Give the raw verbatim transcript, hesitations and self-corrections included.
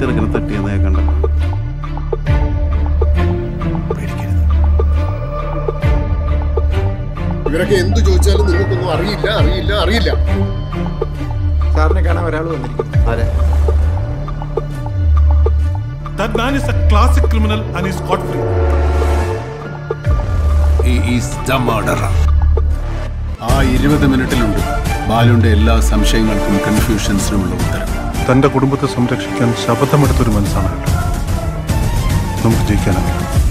ചെറുക്കനെ തട്ടിയെന്ന് ഞാൻ കണ്ടു. ഇവരൊക്കെ എന്തു ചോദിച്ചാലും നിങ്ങൾക്കൊന്നും അറിയില്ല അറിയില്ല അറിയില്ല. സാറിനെ കാണാൻ ഒരാൾ വന്നിരിക്കുന്നു. ആരെ? That man is a classic criminal and is scot free. He is the murderer. ആ ഇരുപത് മിനിറ്റിലുണ്ട് ബാലുവിന്റെ എല്ലാ സംശയങ്ങൾക്കും കൺഫ്യൂഷൻസിനുമുള്ള ഉത്തരം. തന്റെ കുടുംബത്തെ സംരക്ഷിക്കാൻ ശപഥമെടുത്തൊരു മനസ്സാണ്. നമുക്ക് ജയിക്കാനാവില്ല.